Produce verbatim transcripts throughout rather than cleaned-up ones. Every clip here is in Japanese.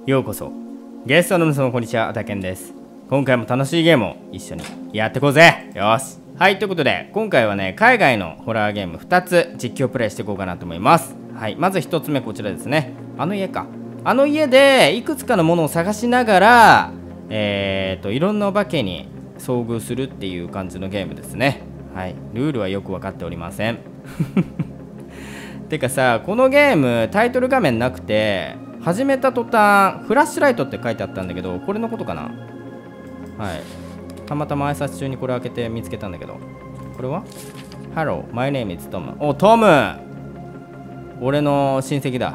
ようこそ。ゲストの皆様こんにちは、あたけんです。今回も楽しいゲームを一緒にやっていこうぜ。よし。はい、ということで今回はね、海外のホラーゲームふたつ実況プレイしていこうかなと思います。はい、まずひとつめこちらですね。あの家か。あの家でいくつかのものを探しながらえーといろんなお化けに遭遇するっていう感じのゲームですね。はい、ルールはよく分かっておりません。てかさ、このゲームタイトル画面なくて、始めた途端フラッシュライトって書いてあったんだけど、これのことかな。はい、たまたま挨拶中にこれ開けて見つけたんだけど、これは Hello, my name is Tom。 お、トム、俺の親戚だ。はい、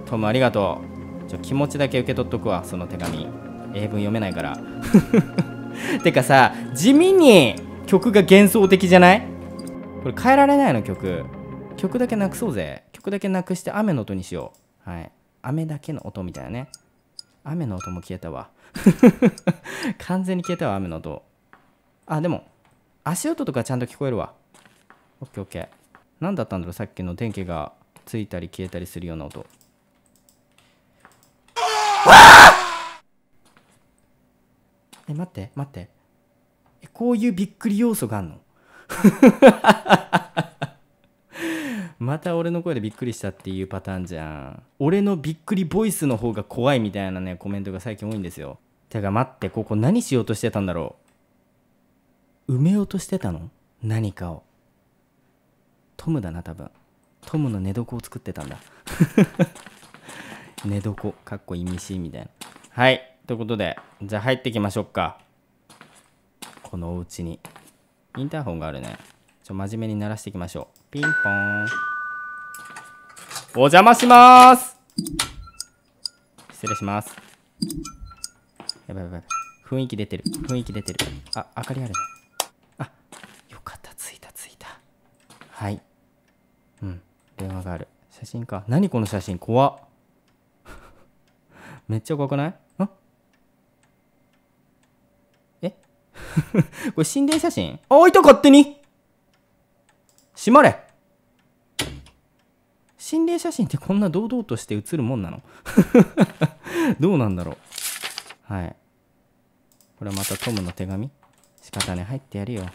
トムありがとう。ちょ気持ちだけ受け取っとくわ、その手紙。英文読めないから。てかさ、地味に曲が幻想的じゃない？これ変えられないの？曲曲だけなくそうぜ。曲だけなくして雨の音にしよう。はい、雨だけの音みたいなね。雨の音も消えたわ。完全に消えたわ、雨の音。あ、でも足音とかちゃんと聞こえるわ。オッケーオッケー。何だったんだろう、さっきの電気がついたり消えたりするような音。え、待って待って、え、こういうびっくり要素があんの？また俺の声でびっくりしたっていうパターンじゃん。俺のびっくりボイスの方が怖いみたいなね、コメントが最近多いんですよ。てか待って、ここ何しようとしてたんだろう。埋めようとしてたの？何かを。トムだな、多分。トムの寝床を作ってたんだ。寝床かっこ意味深みたいな。はい、ということでじゃあ入っていきましょうか。このお家にインターホンがあるね。ちょ真面目に鳴らしていきましょう。ピンポーン。お邪魔します。失礼します。やばいやばい、雰囲気出てる、雰囲気出てる。あ、明かりあるね。あ、よかった、着いた着いた。はい、うん、電話がある。写真か。何この写真、怖っ。めっちゃ怖くない？あ、えこれ心霊写真？あ、開いた、勝手に閉まれ。心霊写真ってこんな堂々として写るもんなの？どうなんだろう。はい、これはまたトムの手紙。仕方ね、入ってやるよ。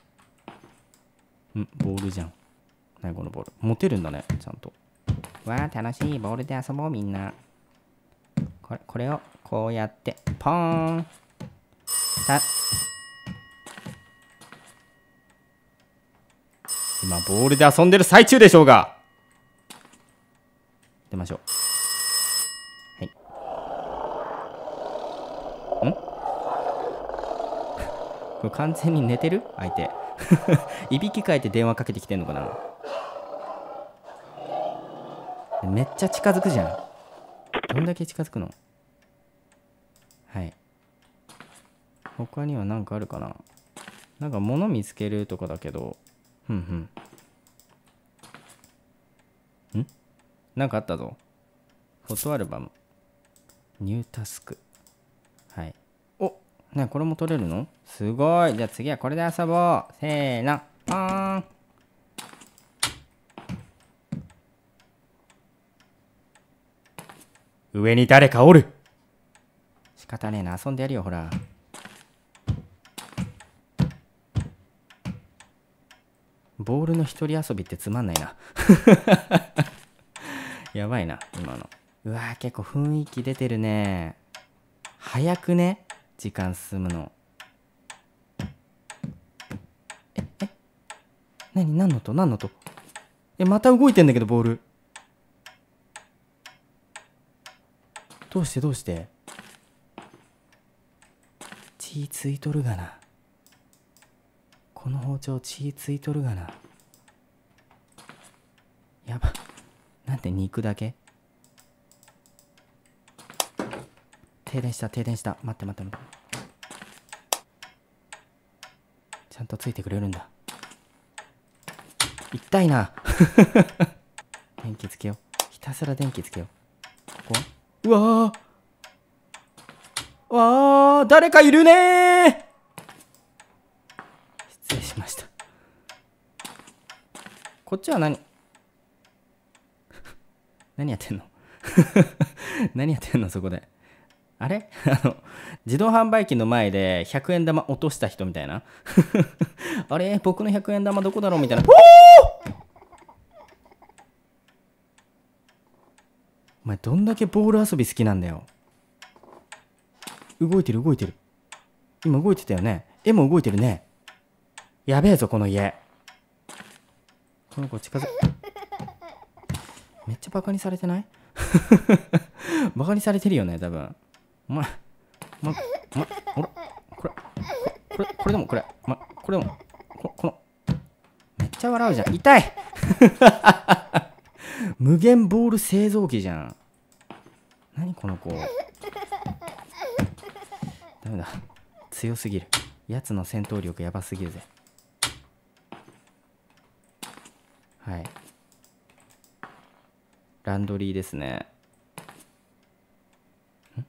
ん、ボールじゃん。何このボール、持てるんだね、ちゃんと。わあ、楽しい、ボールで遊ぼうみんな。これ、これをこうやってポーン。た今ボールで遊んでる最中でしょうが。出ましょう。はい。んこれ完全に寝てる相手。いびきかいて電話かけてきてんのかな。めっちゃ近づくじゃん。どんだけ近づくの。はい、他には何かあるかな。なんか物見つけるとかだけど、ふんふん。んなんかあったぞ。フォトアルバム、ニュータスク。はい。お、ね、これも取れるの？すごい。じゃあ次はこれで遊ぼう。せーの、ポーン。上に誰かおる。仕方ねえな、遊んでやるよ、ほら。ボールの一人遊びってつまんないな。やばいな今の。うわー、結構雰囲気出てるね。早くね、時間進むの。ええ、何、何の音、何の音。え、また動いてんだけどボール。どうしてどうして。血ついとるがな。この包丁血ついとるがな。やば、なんで肉だけ。停電した停電した。待って待って待って、ちゃんとついてくれるんだ。痛いな。電気つけよう、ひたすら電気つけよう。ここは、うわー、わー、誰かいるねー。失礼しました。こっちは何何やってんの。 何やってんのそこで。あれあの自動販売機の前でひゃくえん玉落とした人みたいな。あれ僕のひゃくえん玉どこだろうみたいな。お前どんだけボール遊び好きなんだよ。動いてる動いてる。今動いてたよね。絵も動いてるね。やべえぞこの家。この子近づめっちゃバカにされてない？バカにされてるよね多分。お前お前お前おらこれこれこれでもこれお前これでもここのめっちゃ笑うじゃん。痛い。無限ボール製造機じゃん。何この子。ダメだ、強すぎる。やつの戦闘力やばすぎるぜ。はい、ランドリーですね。ん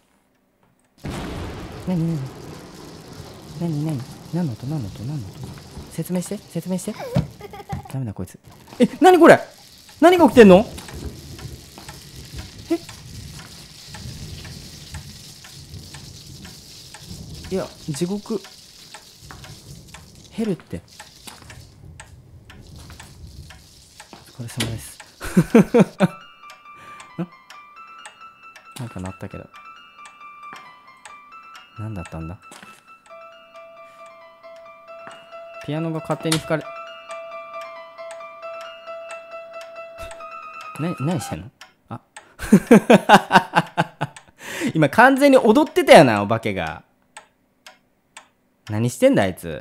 何何何何何の音何の音何の音。説明して説明して。ダメだこいつ。え、何これ。何が起きてんの。え、いや地獄ヘルって。お疲れ様です。んなんか鳴ったけど何だったんだ。ピアノが勝手に弾かれな何してんの。あ今完全に踊ってたよなお化けが。何してんだあいつ。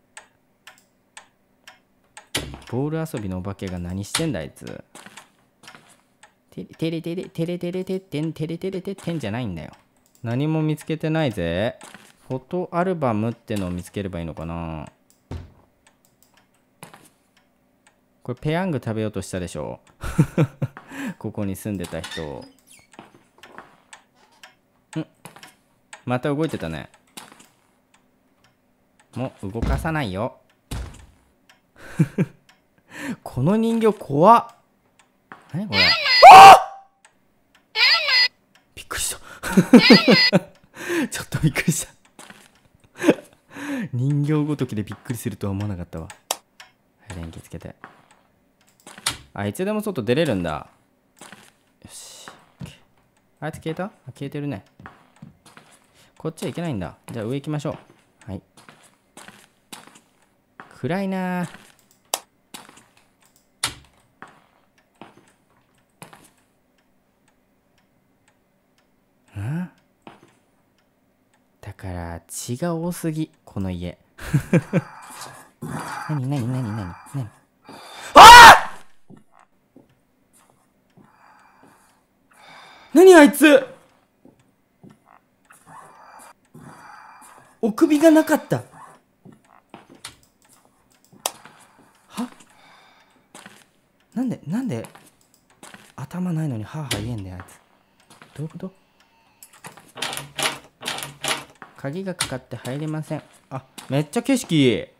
ボール遊びのお化けが何してんだあいつ。テレテレテレテレテテンテレテレテテンじゃないんだよ。何も見つけてないぜ。フォトアルバムってのを見つければいいのかな。これペヤング食べようとしたでしょ。ここに住んでた人。んまた動いてたね。もう動かさないよ。この人形怖っ。何これ。びっくりした。ちょっとびっくりした。人形ごときでびっくりするとは思わなかったわ。はい、電気つけて。あ、いつでも外出れるんだ。よし。あいつ消えた？あ、消えてるね。こっちはいけないんだ。じゃあ上行きましょう。はい。暗いなー。ん？だから血が多すぎこの家。何何何何何。あー！何あいつ。お首がなかった。は？なんでなんで頭ないのにハーハー言えんだよあいつ。どういうこと。鍵がかかって入れません。あ、めっちゃ景色いい。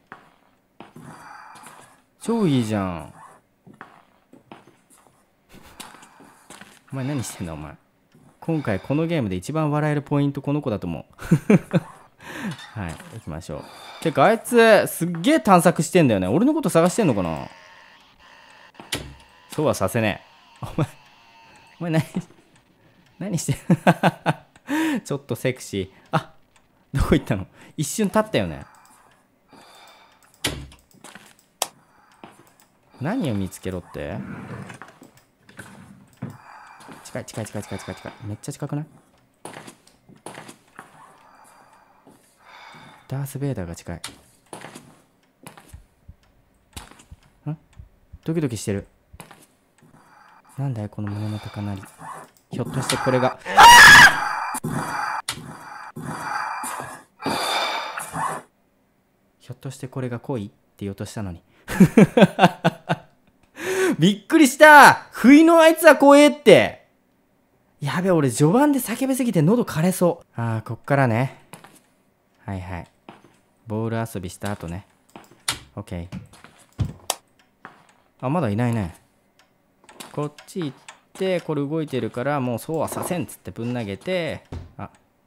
超いいじゃん。お前何してんだお前。今回このゲームで一番笑えるポイントこの子だと思う。はい、行きましょう。てかあいつすっげえ探索してんだよね。俺のこと探してんのかな。そうはさせねえ。お前お前何何してん。ちょっとセクシー。あ、どこ行ったの。一瞬立ったよね。何を見つけろって。近い近い近い近い近い近い。めっちゃ近くない。ダース・ベイダーが近い。ん？ドキドキしてる。なんだいこの胸の高鳴り。ひょっとしてこれが。ひょっとしてこれが恋って言おうとしたのに。びっくりした。不意のあいつは怖えって。やべ、俺序盤で叫びすぎて喉枯れそう。ああ、こっからね。はいはい。ボール遊びした後ね。オッケー。あ、まだいないね。こっち行って、これ動いてるからもうそうはさせんっつってぶん投げて、あ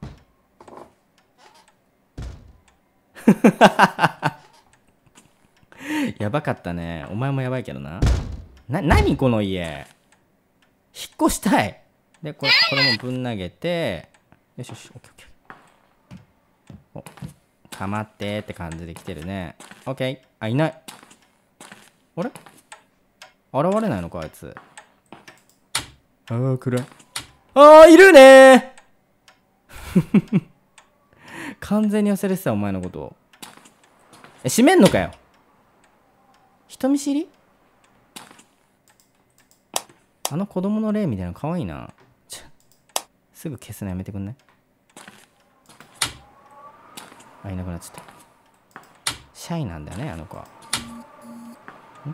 やばかったね。お前もやばいけどな。な、何この家。引っ越したい。で、これ、これもぶん投げて、よしよし、オッケーオッケー。お、かまってって感じで来てるね。オッケー。あ、いない。あれ現れないのか、あいつ。あー、暗い。あー、いるねー完全に忘れてた、お前のことを。え、閉めんのかよ。人見知り？あの子供の霊みたいなのかわいいな。ちょすぐ消すのやめてくんない？あ、いなくなっちゃった。シャイなんだよね、あの子は。ん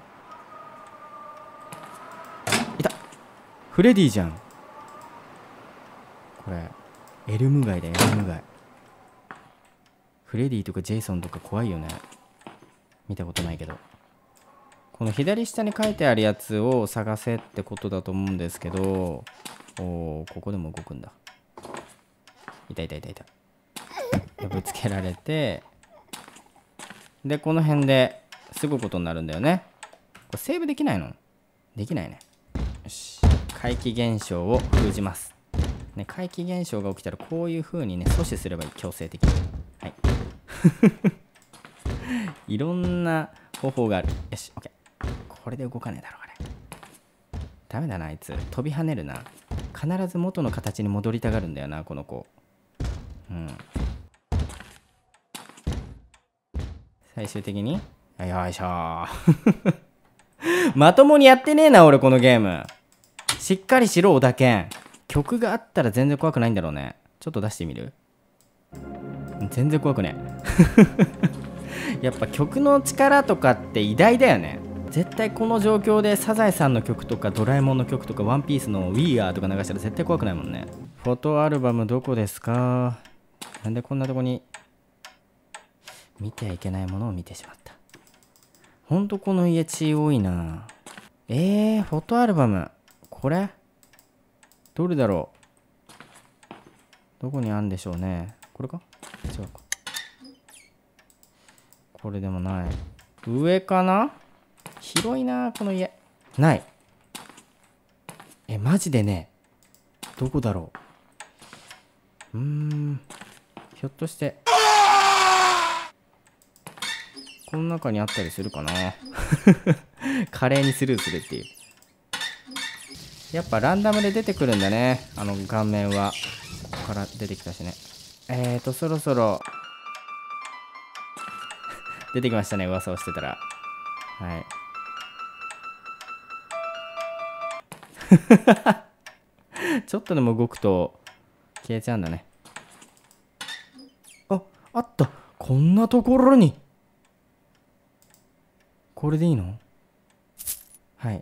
いた！フレディじゃん。これ、エルム街だよ、エルム街。フレディとかジェイソンとか怖いよね。見たことないけど。この左下に書いてあるやつを探せってことだと思うんですけど、おー、ここでも動くんだ。いたいたいたいた。ぶつけられて、で、この辺ですぐことになるんだよね。これセーブできないの？できないね。よし。怪奇現象を封じます。ね、怪奇現象が起きたらこういう風にね、阻止すればいい。強制的に。はい。いろんな方法がある。よし、OK。これで動かねえだろ、あれ。ダメだな、あいつ。飛び跳ねるな。必ず元の形に戻りたがるんだよな、この子。うん。最終的に、よいしょー。まともにやってねえな、俺、このゲーム。しっかりしろ、小田健。曲があったら全然怖くないんだろうね。ちょっと出してみる？全然怖くねえ。やっぱ曲の力とかって偉大だよね。絶対この状況でサザエさんの曲とかドラえもんの曲とかワンピースの We Are とか流したら絶対怖くないもんね。フォトアルバムどこですか？なんでこんなとこに見てはいけないものを見てしまった。ほんとこの家血多いな。えー、フォトアルバムこれどれだろう？どこにあるんでしょうね。これか？違うか。これでもない。上かな？広いなこの家。ない。え、マジでね。どこだろう。うーん。ひょっとして、この中にあったりするかな。華麗にスルーするっていう。やっぱランダムで出てくるんだね。あの顔面は。ここから出てきたしね。えーと、そろそろ、出てきましたね、噂をしてたら。はい。ちょっとでも動くと消えちゃうんだね。あ、あった。こんなところに。これでいいの？はい。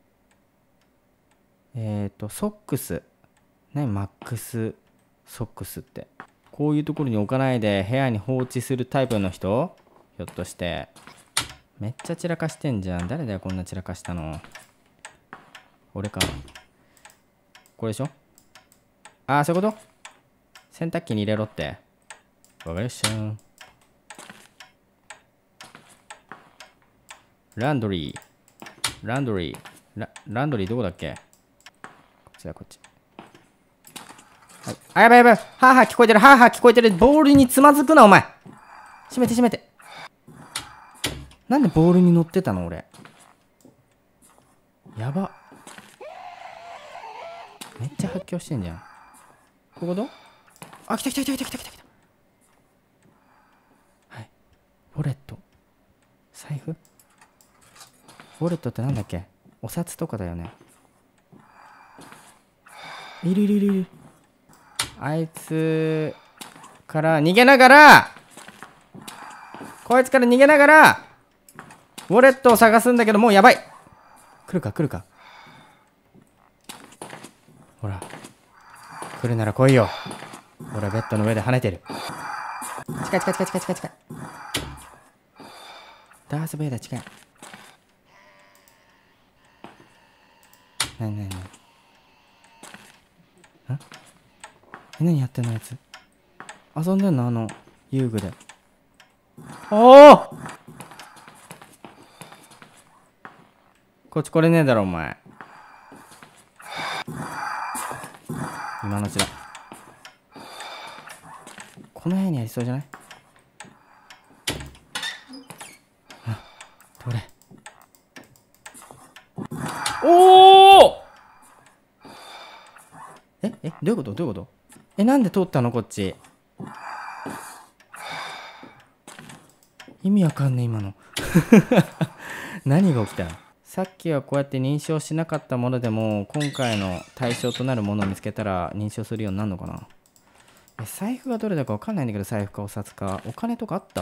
えっと、ソックス。ね、マックスソックスって。こういうところに置かないで部屋に放置するタイプの人？ひょっとして。めっちゃ散らかしてんじゃん。誰だよ、こんな散らかしたの。俺か。これでしょ？ああ、そういうこと？洗濯機に入れろって。わかりました。ランドリー。ランドリー。ラ、ランドリーどこだっけ？こっちだ、こっち。はい。あ、やばいやばい。はあはあ聞こえてる。はあはあ聞こえてる。ボールにつまずくな、お前。閉めて閉めて。なんでボールに乗ってたの、俺。やば。めっちゃ発狂してんじゃん。ここど？あ、来た来た来た来た来た来た来た。はい。ウォレット。財布？ウォレットってなんだっけ？お札とかだよね。いるいるいるいる。あいつから逃げながら、こいつから逃げながら、ウォレットを探すんだけど、もうやばい。来るか来るか。ほら。来るなら来いよ。ほら、ベッドの上で跳ねてる。近い近い近い近い近い近い。ダース・ベイダー近い。なになになに。 え、何やってんのあいつ。遊んでんのあの遊具で。おお、こっち来れねえだろお前。今のうちだ。この部屋にありそうじゃない？どれ？おお、ええ、どういうことどういうこと？え、なんで通ったのこっち。意味わかんねえ今の。何が起きたの？さっきはこうやって認証しなかったものでも今回の対象となるものを見つけたら認証するようになるのかな。え、財布がどれだかわかんないんだけど、財布かお札か。お金とかあった？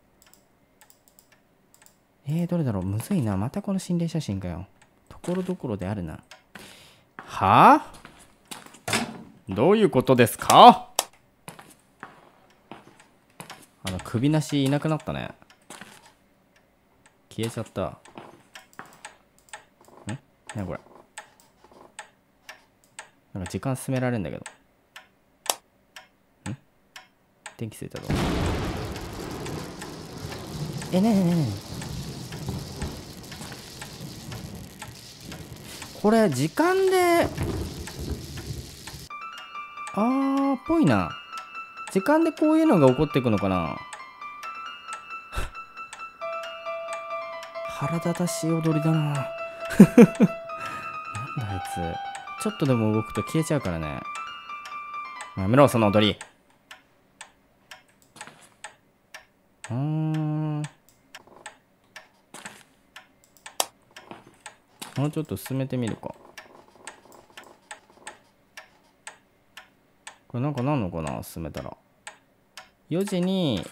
えー、どれだろう。むずいな。またこの心霊写真かよ。ところどころであるな。はあ？どういうことですか？あの首なしいなくなったね。消えちゃった。ん？何これ。なんか時間進められるんだけど。ん？電気ついたぞ。え、なになになに？これ時間で、あーっぽいな。時間でこういうのが起こっていくのかな。腹立たしい踊りだな。なんだあいつ。ちょっとでも動くと消えちゃうからね。やめろその踊り。うーん、もうちょっと進めてみるか。これなんかなんのかな、進めたら。よじに、ん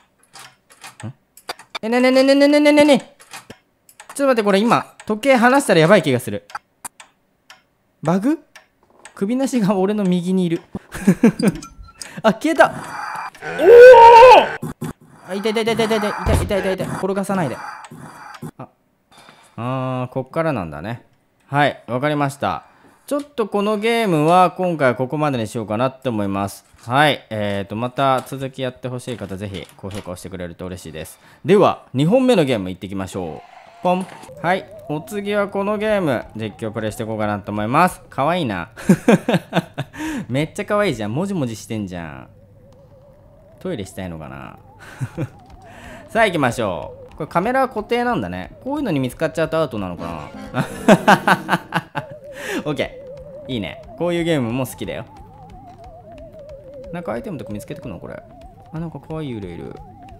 え、ねねねねねねねねね、ちょっと待って、これ今、時計離したらやばい気がする。バグ？首なしが俺の右にいる。あ、消えた。おお！あ、痛い痛い痛い痛い痛い痛い痛い痛い痛い痛い。転がさないで。あ、あー、こっからなんだね。はい、わかりました。ちょっとこのゲームは今回ここまでにしようかなって思います。はい、えーと、また続きやってほしい方、ぜひ高評価をしてくれると嬉しいです。では、にほんめのゲームいってきましょう。ポン。はい、お次はこのゲーム、実況プレイしていこうかなと思います。かわいいな。めっちゃかわいいじゃん。もじもじしてんじゃん。トイレしたいのかな。さあ行きましょう。これカメラは固定なんだね。こういうのに見つかっちゃうとアウトなのかな。オッケー。いいね。こういうゲームも好きだよ。なんかアイテムとか見つけてくのこれ。あ、なんかかわいい幽霊いる。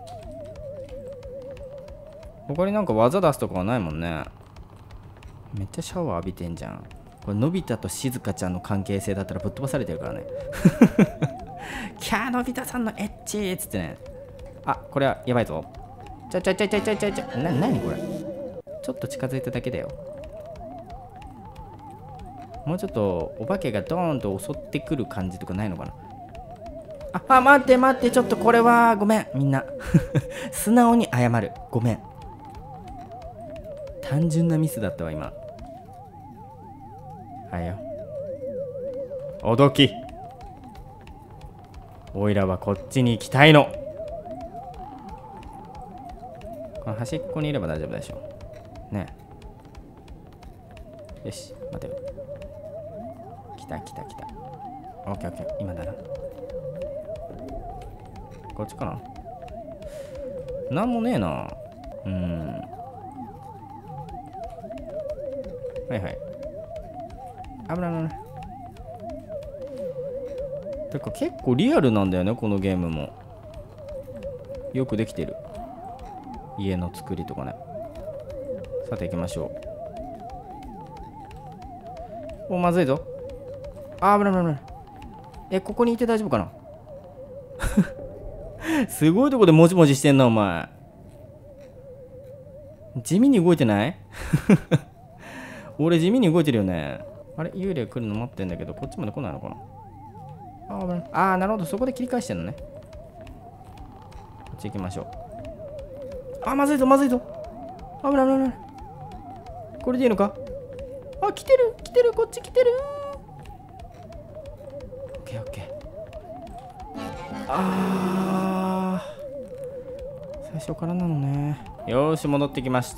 他になんか技出すとかはないもんね。めっちゃシャワー浴びてんじゃん。これのび太としずかちゃんの関係性だったらぶっ飛ばされてるからね。キャーのび太さんのエッチーっつってね。あ、これはやばいぞ。ちょちょちょちょちょちょちょ。な、なにこれ。ちょっと近づいただけだよ。もうちょっとお化けがドーンと襲ってくる感じとかないのかな。あ、あ、待って待って、ちょっとこれはごめんみんな。素直に謝る。ごめん。単純なミスだったわ今。はいよ。おどき。おいらはこっちに行きたいの。この端っこにいれば大丈夫でしょ。ねえ。よし、待てよ。来た来た来た。オッケーオッケー、今だな。こっちかな。なんもねえな。うーん。はいはい。危ない危ない。てか結構リアルなんだよね、このゲームも。よくできてる。家の作りとかね。さて行きましょう。お、まずいぞ。あー、危ない危ない危ない。え、ここにいて大丈夫かな。すごいとこでもじもじしてんな、お前。地味に動いてない？俺地味に動いてるよね。あれ、幽霊来るの待ってんだけど、こっちまで来ないのかな。あー、あー、なるほど、そこで切り返してんのね。こっち行きましょう。あー、まずいぞまずいぞ。危ない危ない危ない。これでいいのか。あ、来てる来てる、こっち来てる。 ケーオッケー。あー、最初からなのね。よーし、戻ってきました。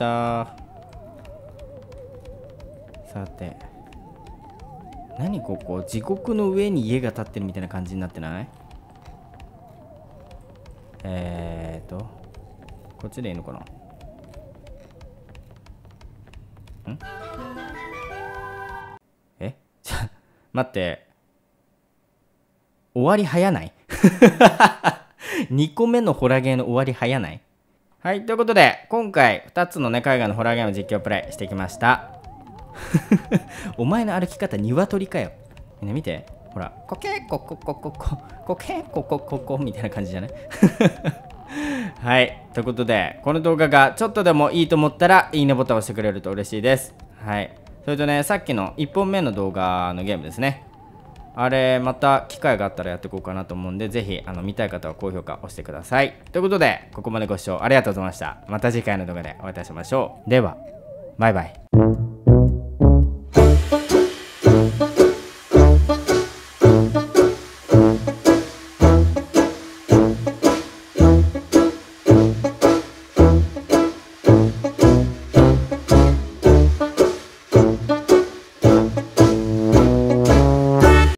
さて、何ここ、地獄の上に家が建ってるみたいな感じになってない？えーとこっちでいいのかな。んえちょ待って、終わり早ないにこめのホラーゲーの終わり早ない？はい、ということで今回ふたつのね海外のホラーゲーム実況プレイしてきましたお前の歩き方鶏かよ。みんな見て、ほら、コケココココココケココココみたいな感じじゃないはい、ということでこの動画がちょっとでもいいと思ったらいいねボタンを押してくれると嬉しいです。はい、それとね、さっきのいっぽんめの動画のゲームですね、あれまた機会があったらやっていこうかなと思うんで、ぜひあの見たい方は高評価押してください。ということでここまでご視聴ありがとうございました。また次回の動画でお会いいたしましょう。ではバイバイ。